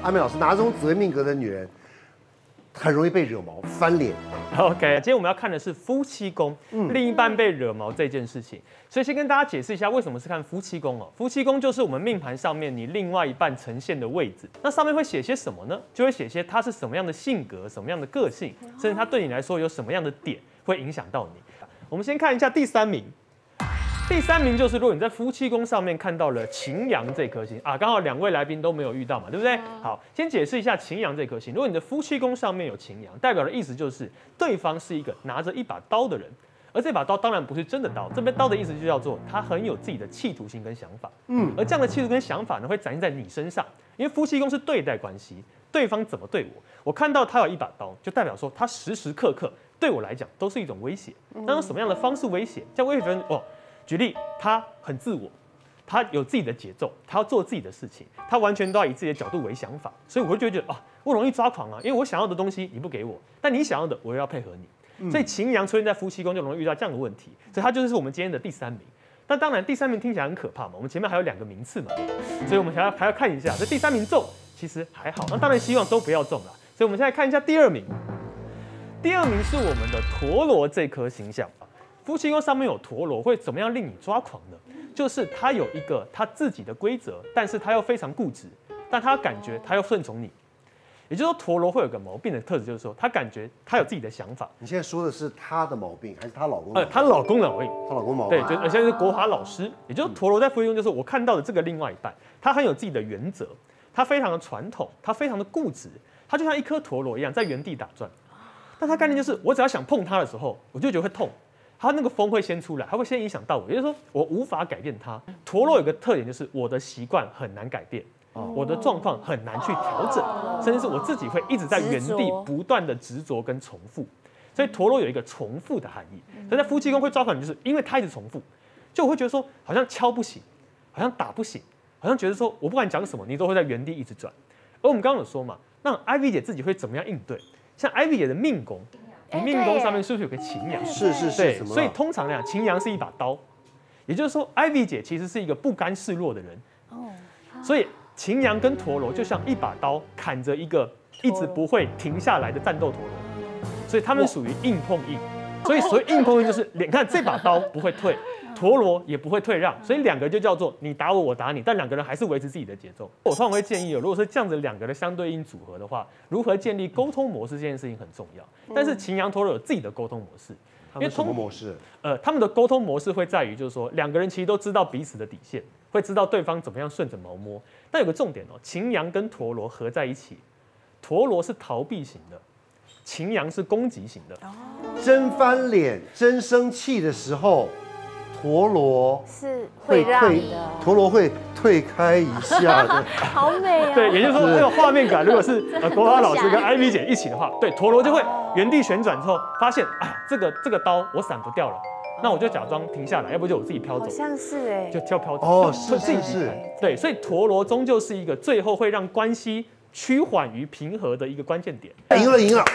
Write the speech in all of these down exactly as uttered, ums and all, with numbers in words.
阿美老师拿这种紫微命格的女人，很容易被惹毛、翻脸。 OK， 今天我们要看的是夫妻宫，嗯、另一半被惹毛这件事情。所以先跟大家解释一下，为什么是看夫妻宫哦？夫妻宫就是我们命盘上面你另外一半呈现的位置。那上面会写些什么呢？就会写些他是什么样的性格、什么样的个性，甚至他对你来说有什么样的点会影响到你。我们先看一下第三名。第三名就是，如果你在夫妻宫上面看到了擎羊这颗星啊，刚好两位来宾都没有遇到嘛，对不对？好，先解释一下擎羊这颗星。如果你的夫妻宫上面有擎羊，代表的意思就是对方是一个拿着一把刀的人，而这把刀当然不是真的刀，这边刀的意思就叫做他很有自己的企图心跟想法。嗯，而这样的企图跟想法呢，会展现在你身上，因为夫妻宫是对待关系，对方怎么对我，我看到他有一把刀，就代表说他时时刻刻对我来讲都是一种威胁。那用什么样的方式威胁？这样威胁人哦。举例，他很自我，他有自己的节奏，他要做自己的事情，他完全都要以自己的角度为想法，所以我就觉得啊，我容易抓狂啊，因为我想要的东西你不给我，但你想要的我又要配合你，嗯、所以擎羊出现在夫妻宫就容易遇到这样的问题，所以他就是我们今天的第三名。但当然，第三名听起来很可怕嘛，我们前面还有两个名次嘛，所以我们还要还要看一下，这第三名中其实还好，那当然希望都不要中啦。所以我们现在看一下第二名，第二名是我们的陀螺这颗形象。夫妻宫上面有陀螺，会怎么样令你抓狂呢？就是他有一个他自己的规则，但是他又非常固执，但他感觉他又顺从你。也就是说，陀螺会有个毛病的特质，就是说他感觉他有自己的想法。 你现在说的是她的毛病，还是她老公？ 呃，她老公的毛病， 她老公毛病。 对，就而且是国华老师。也就是陀螺在夫妻宫，就是我看到的这个另外一半，他很有自己的原则，他非常的传统，他非常的固执，他就像一颗陀螺一样在原地打转。但他概念就是，我只要想碰他的时候，我就觉得会痛。他那个风会先出来，他会先影响到我，也就是说我无法改变它。陀螺有个特点就是我的习惯很难改变，哦、我的状况很难去调整，哦、甚至是我自己会一直在原地不断的执着跟重复。所以陀螺有一个重复的含义。所以在夫妻宫会抓狂，就是因为它一直重复，就我会觉得说好像敲不醒，好像打不醒，好像觉得说我不管讲什么，你都会在原地一直转。而我们刚刚有说嘛，那 Ivy 姐自己会怎么样应对？像 Ivy 姐的命宫。你命宫上面是不是有个擎羊？ 是是是， 所以通常来讲，擎羊是一把刀，也就是说 ，Ivy 姐其实是一个不甘示弱的人。哦，所以擎羊跟陀螺就像一把刀砍着一个一直不会停下来的战斗陀螺，所以他们属于硬碰硬。所以所谓硬碰硬就是，你看这把刀不会退，陀螺也不会退让，所以两个就叫做你打我，我打你，但两个人还是维持自己的节奏。我通常会建议，如果是这样子两个的相对应组合的话，如何建立沟通模式这件事情很重要。但是擎羊陀螺有自己的沟通模式， 因为什么模式？ 呃，他们的沟通模式会在于，就是说两个人其实都知道彼此的底线，会知道对方怎么样顺着毛摸。但有个重点哦，擎羊跟陀螺合在一起，陀螺是逃避型的。擎羊是攻击型的， 真翻脸、真生气的时候，陀螺是会让的， 陀螺会退开一下的， 好美啊！ 对，也就是说这个画面感，如果是呃国华老师跟 Ivy 姐一起的话，对，陀螺就会原地旋转之后，发现哎，这个这个刀我闪不掉了，那我就假装停下来，要不就我自己飘走， 好像是哎， 就跳飘走。 哦，是是是， 对，所以陀螺终究是一个最后会让关系趋缓于平和的一个关键点。 赢了赢了，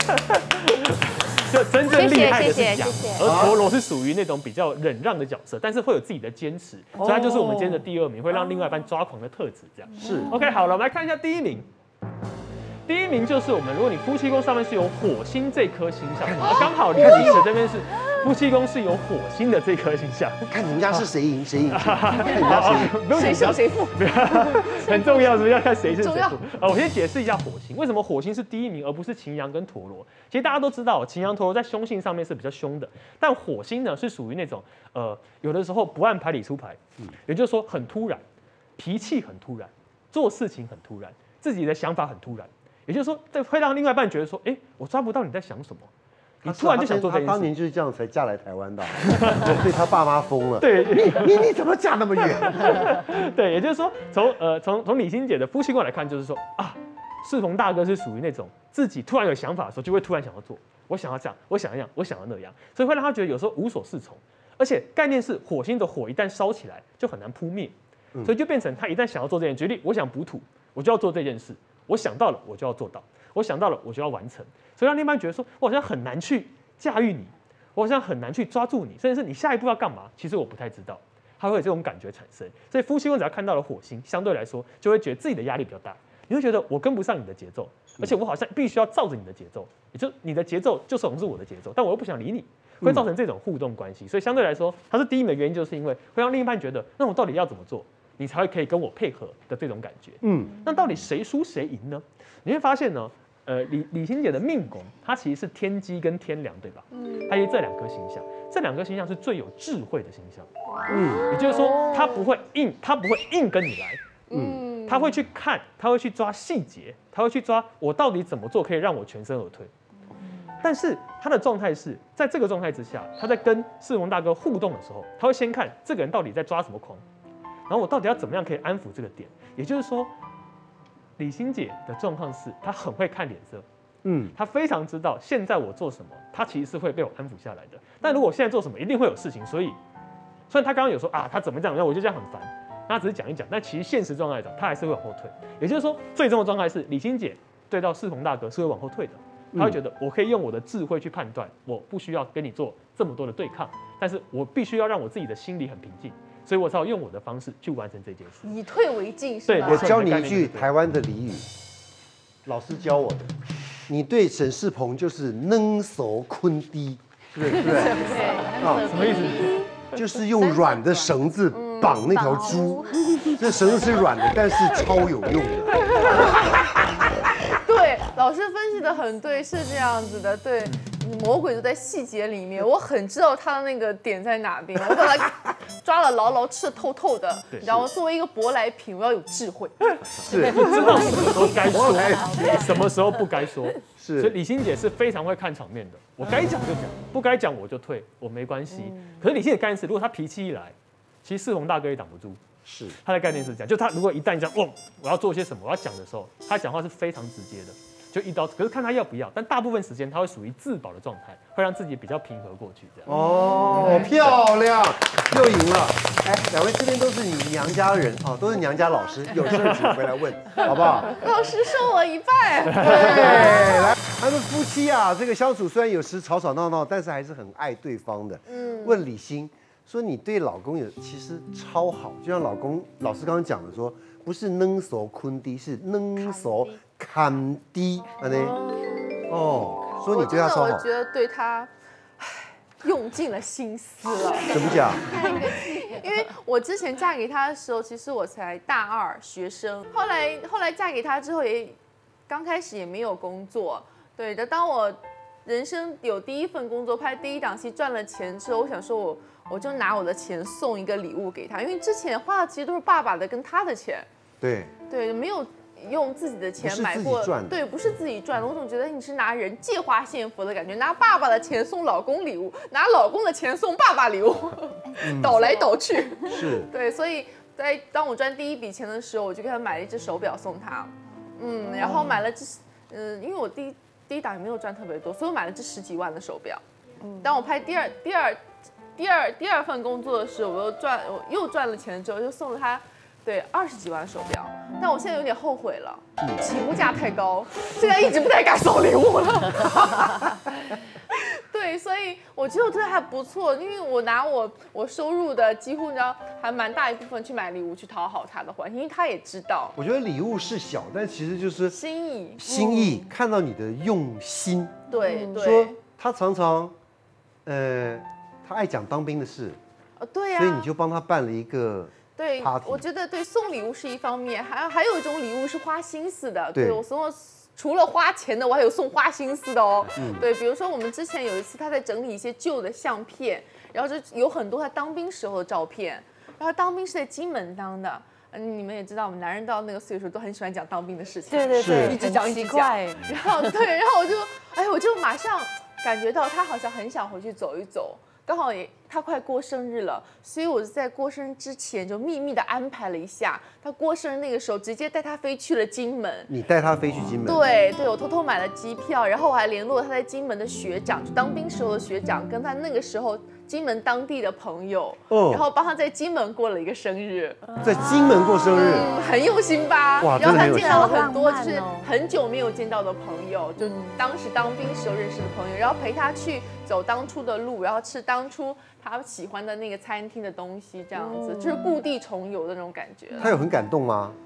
就真正厉害的是羊， 谢谢谢谢， 而陀螺是属于那种比较忍让的角色，但是会有自己的坚持，所以它就是我们今天的第二名，会让另外一半抓狂的特质。这样是 OK 好了，我们来看一下第一名。第一名就是我们，如果你夫妻宫上面是有火星这颗星象，刚好李医师这边是夫妻宫是有火星的这颗星象， 看人家是谁赢谁赢，看人家谁赢， 不用谁胜谁负， 很重要，是不是要看谁胜谁负？呃，我先解释一下火星，为什么火星是第一名，而不是擎羊跟陀螺？其实大家都知道，擎羊、陀螺在凶性上面是比较凶的，但火星呢是属于那种呃，有的时候不按牌理出牌，也就是说很突然，脾气很突然，做事情很突然，自己的想法很突然。也就是说，这会让另外一半觉得说，哎、欸，我抓不到你在想什么，你突然就想做这件事。 他当年就是这样才嫁来台湾的，被他爸妈疯了。 对， 你你你怎么嫁那么远？ 对，也就是说，从呃从从李心姐的夫妻宫来看，就是说啊，世鹏大哥是属于那种自己突然有想法的时候，就会突然想要做，我想要这样，我想要那样，我想要那样，所以会让他觉得有时候无所适从。而且概念是火星的火一旦烧起来就很难扑灭，所以就变成他一旦想要做这件事，举例，我想补土，我就要做这件事。我想到了，我就要做到；我想到了，我就要完成。所以让另一半觉得说，我好像很难去驾驭你，我好像很难去抓住你，甚至是你下一步要干嘛，其实我不太知道。他会有这种感觉产生。所以夫妻宫只要看到了火星，相对来说就会觉得自己的压力比较大。 你会觉得我跟不上你的节奏，而且我好像必须要照着你的节奏，也就你的节奏就好像是我的节奏，但我又不想理你，会造成这种互动关系。所以相对来说，它是第一名的原因，就是因为会让另一半觉得，那我到底要怎么做，你才会可以跟我配合的这种感觉。嗯，那到底谁输谁赢呢？你会发现呢，呃，李李心姐的命宫，它其实是天机跟天梁，对吧？嗯，它有这两颗星象，这两颗星象是最有智慧的星象。嗯，也就是说，他不会硬，他不会硬跟你来。嗯，他会去看，他会去抓细节，他会去抓我到底怎么做可以让我全身而退。但是他的状态是在这个状态之下，他在跟世宏大哥互动的时候，他会先看这个人到底在抓什么狂，然后我到底要怎么样可以安抚这个点。也就是说，李心姐的状况是她很会看脸色，嗯，她非常知道现在我做什么，她其实是会被我安抚下来的。但如果我现在做什么，一定会有事情，所以虽然他刚刚有说啊，他怎么讲，我就这样很烦。他只是讲一讲，但其实现实状态来讲，他还是会往后退。也就是说，最终的状态是李心姐对到世宏大哥是会往后退的。他会觉得，我可以用我的智慧去判断，我不需要跟你做这么多的对抗，但是我必须要让我自己的心里很平静，所以我才要用我的方式去完成这件事。 以退为进，是对， 吧？ 我教你一句台湾的俚语，老师教我的。你对沈世鹏就是能手坤低，对不对？ 啊，什么意思？ 就是用软的绳子绑那条猪，这绳子是软的，但是超有用的。 对，老师分析的很对，是这样子的。对，魔鬼都在细节里面，我很知道他的那个点在哪边，我把他抓了牢牢，吃的透透的。然后作为一个舶来品，我要有智慧， 是知道什么时候该说，什么时候不该说。 是， 所以李心姐是非常会看场面的，我该讲就讲，不该讲我就退，我没关系。可是李心姐概念是，如果她脾气一来，其实世宏大哥也挡不住。 是， 他的概念是这样，就他如果一旦讲，哦，我要做些什么，我要讲的时候，他讲话是非常直接的，就一刀。可是看他要不要，但大部分时间他会属于自保的状态，会让自己比较平和过去，这样。 哦，漂亮，又赢了。哎，两位这边都是你娘家人啊，都是娘家老师，有事请回来问，好不好？ 老师收我一半。 对，来，他们夫妻啊，这个相处虽然有时吵吵闹闹，但是还是很爱对方的。嗯，问李欣。说你对老公有其实超好，就像老公老师刚刚讲的说，不是能手坤低，是能手看低，安尼哦，说你对他超好。 我觉得对他用尽了心思了。 怎么讲？ 因为我之前嫁给他的时候，其实我才大二学生，后来后来嫁给他之后也刚开始也没有工作，对的。当我人生有第一份工作，拍第一档戏赚了钱之后，我想说我。我就拿我的钱送一个礼物给他，因为之前花的其实都是爸爸的跟他的钱， 对对，没有用自己的钱买过，对，不是自己赚的。我总觉得你是拿人借花献佛的感觉，拿爸爸的钱送老公礼物，拿老公的钱送爸爸礼物，嗯、倒来倒去， 是， 对，所以在当我赚第一笔钱的时候，我就给他买了一只手表送他，嗯，然后买了只，嗯，因为我第一第一档也没有赚特别多，所以我买了只十几万的手表。嗯，当我拍第二第二。第二第二份工作的时候，我又赚我又赚了钱之后，就送了他，对二十几万手表。但我现在有点后悔了，起步价太高，现在一直不太敢送礼物了。对，所以我觉得我对他还不错，因为我拿我我收入的几乎你知道还蛮大一部分去买礼物去讨好他的欢心，因为他也知道。 我觉得礼物是小，但其实就是心意， 心意、嗯、看到你的用心。 对对。 说他常常，呃。他爱讲当兵的事， 哦，对呀、啊， 所以你就帮他办了一个 party。 对，我觉得对送礼物是一方面，还还有一种礼物是花心思的。 对， 对我送了除了花钱的，我还有送花心思的哦。嗯，对，比如说我们之前有一次他在整理一些旧的相片，然后就有很多他当兵时候的照片，然后当兵是在金门当的。嗯，你们也知道，我们男人到那个岁数都很喜欢讲当兵的事情， 对对对， 一直讲一直讲。然后对，然后我就，哎，我就马上感觉到他好像很想回去走一走。刚好也他快过生日了，所以我在过生日之前就秘密的安排了一下，他过生日那个时候直接带他飞去了金门。 你带他飞去金门？ 对对，我偷偷买了机票，然后我还联络他在金门的学长，就当兵时候的学长，跟他那个时候金门当地的朋友，哦、然后帮他在金门过了一个生日。 在金门过生日， 嗯、很用心吧？ 哇， 然后他见到了很多就是很久没有见到的朋友，就当时当兵时候认识的朋友，然后陪他去走当初的路，然后吃当初他喜欢的那个餐厅的东西，这样子、嗯、就是故地重游的那种感觉。 他有很感动吗？ 哦，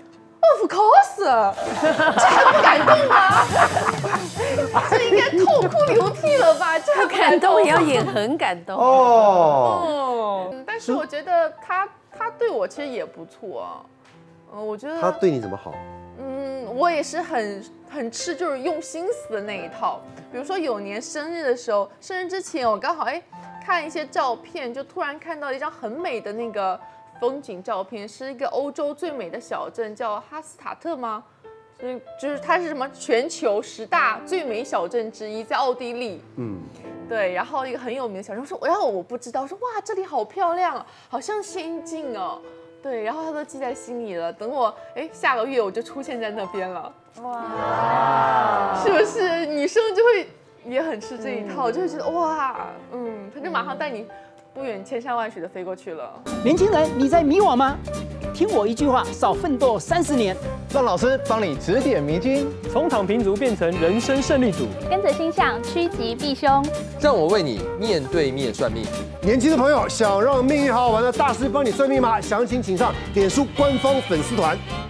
Of course， 这还不感动吗？这应该痛哭流涕了吧？这还不感动也要演很感动哦。 哦，但是我觉得他他对我其实也不错啊。嗯，我觉得他对你怎么好？ 嗯，我也是很很吃就是用心思的那一套。比如说有年生日的时候，生日之前我刚好哎看一些照片，就突然看到一张很美的那个风景照片，是一个欧洲最美的小镇，叫哈斯塔特吗？就是就是它是什么全球十大最美小镇之一，在奥地利。嗯，对，然后一个很有名的小镇，我说然后我不知道，我说哇这里好漂亮啊，好像仙境哦。对，然后他都记在心里了。等我，哎，下个月我就出现在那边了。哇，是不是女生就会也很吃这一套，嗯、就会觉得哇，嗯，他就马上带你不远千山万水的飞过去了。 年轻人，你在迷惘吗？听我一句话，少奋斗三十年。 让老师帮你指点迷津， 从躺平族变成人生胜利组， 跟着星象趋吉避凶。 让我为你面对面算命。 年轻的朋友想让命运好好玩的大师帮你算命吗？详情请上脸书官方粉丝团。